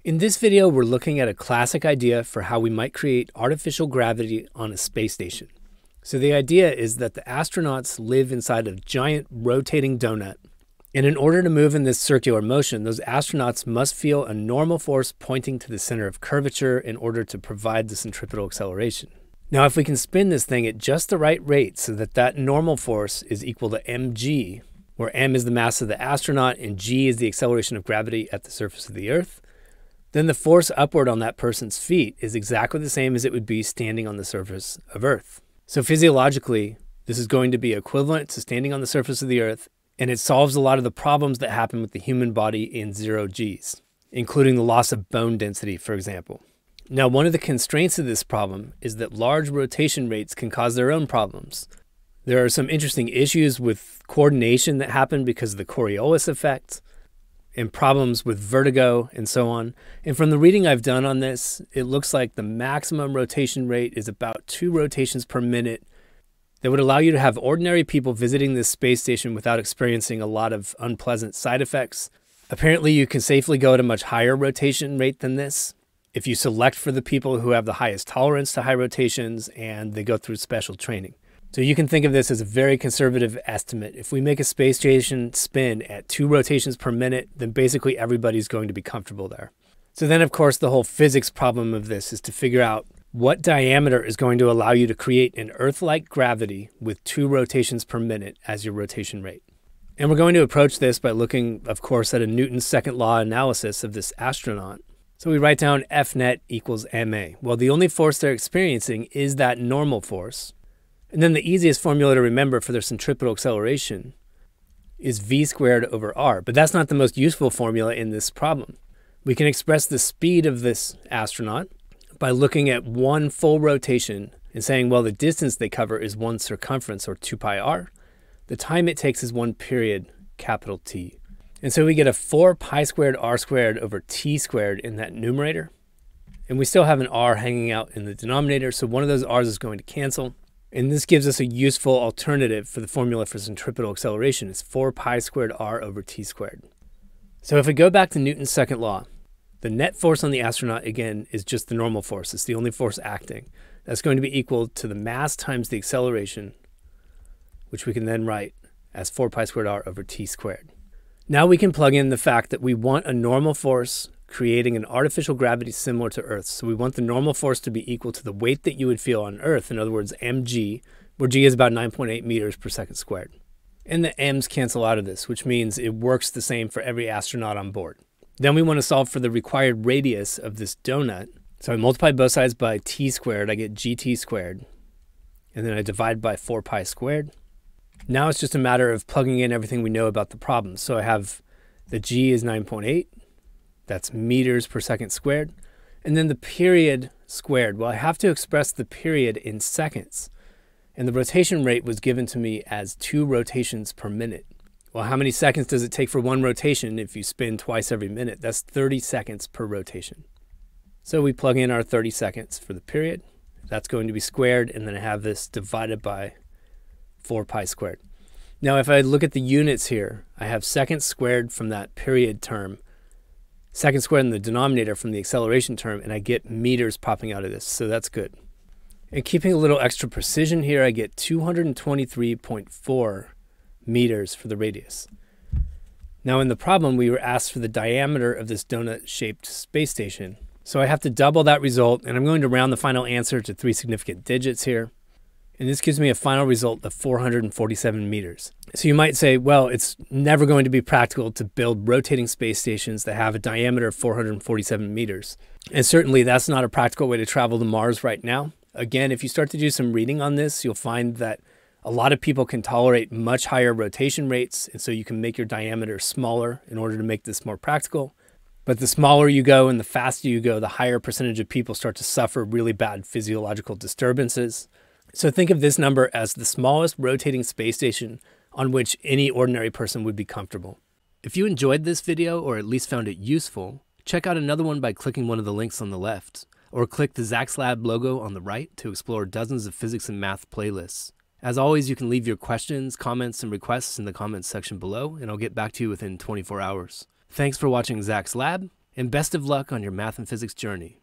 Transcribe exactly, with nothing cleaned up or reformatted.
In this video, we're looking at a classic idea for how we might create artificial gravity on a space station. So the idea is that the astronauts live inside a giant rotating donut. And in order to move in this circular motion, those astronauts must feel a normal force pointing to the center of curvature in order to provide the centripetal acceleration. Now, if we can spin this thing at just the right rate so that that normal force is equal to mg, where m is the mass of the astronaut and g is the acceleration of gravity at the surface of the Earth, then the force upward on that person's feet is exactly the same as it would be standing on the surface of Earth. So physiologically, this is going to be equivalent to standing on the surface of the Earth, and it solves a lot of the problems that happen with the human body in zero G's, including the loss of bone density, for example. Now, one of the constraints of this problem is that large rotation rates can cause their own problems. There are some interesting issues with coordination that happen because of the Coriolis effect, and problems with vertigo and so on. And from the reading I've done on this, it looks like the maximum rotation rate is about two rotations per minute. That would allow you to have ordinary people visiting this space station without experiencing a lot of unpleasant side effects. Apparently, you can safely go at a much higher rotation rate than this if you select for the people who have the highest tolerance to high rotations and they go through special training. So you can think of this as a very conservative estimate. If we make a space station spin at two rotations per minute, then basically everybody's going to be comfortable there. So then, of course, the whole physics problem of this is to figure out what diameter is going to allow you to create an Earth-like gravity with two rotations per minute as your rotation rate. And we're going to approach this by looking, of course, at a Newton's second law analysis of this astronaut. So we write down F net equals ma. Well, the only force they're experiencing is that normal force. And then the easiest formula to remember for their centripetal acceleration is v squared over r. But that's not the most useful formula in this problem. We can express the speed of this astronaut by looking at one full rotation and saying, well, the distance they cover is one circumference, or two pi r. The time it takes is one period, capital T. And so we get a four pi squared r squared over t squared in that numerator. And we still have an r hanging out in the denominator, so one of those r's is going to cancel. And this gives us a useful alternative for the formula for centripetal acceleration. It's four pi squared r over t squared. So if we go back to Newton's second law, the net force on the astronaut, again, is just the normal force. It's the only force acting. That's going to be equal to the mass times the acceleration, which we can then write as four pi squared r over t squared. Now we can plug in the fact that we want a normal force creating an artificial gravity similar to Earth's. So we want the normal force to be equal to the weight that you would feel on Earth, in other words, mg, where g is about nine point eight meters per second squared. And the m's cancel out of this, which means it works the same for every astronaut on board. Then we want to solve for the required radius of this donut. So I multiply both sides by t squared, I get gt squared, and then I divide by four pi squared. Now it's just a matter of plugging in everything we know about the problem. So I have the g is nine point eight. That's meters per second squared. And then the period squared. Well, I have to express the period in seconds. And the rotation rate was given to me as two rotations per minute. Well, how many seconds does it take for one rotation if you spin twice every minute? That's thirty seconds per rotation. So we plug in our thirty seconds for the period. That's going to be squared, and then I have this divided by four pi squared. Now, if I look at the units here, I have seconds squared from that period term, second squared in the denominator from the acceleration term, and I get meters popping out of this, so that's good. And keeping a little extra precision here, I get two hundred twenty-three point four meters for the radius. Now in the problem, we were asked for the diameter of this donut-shaped space station. So I have to double that result, and I'm going to round the final answer to three significant digits here. And this gives me a final result of four hundred forty-seven meters. So you might say, well, it's never going to be practical to build rotating space stations that have a diameter of four hundred forty-seven meters. And certainly that's not a practical way to travel to Mars right now. Again, if you start to do some reading on this, you'll find that a lot of people can tolerate much higher rotation rates, and so you can make your diameter smaller in order to make this more practical. But the smaller you go and the faster you go, the higher percentage of people start to suffer really bad physiological disturbances. So think of this number as the smallest rotating space station on which any ordinary person would be comfortable. If you enjoyed this video, or at least found it useful, check out another one by clicking one of the links on the left, or click the Zach's Lab logo on the right to explore dozens of physics and math playlists. As always, you can leave your questions, comments, and requests in the comments section below, and I'll get back to you within twenty-four hours. Thanks for watching Zach's Lab, And best of luck on your math and physics journey.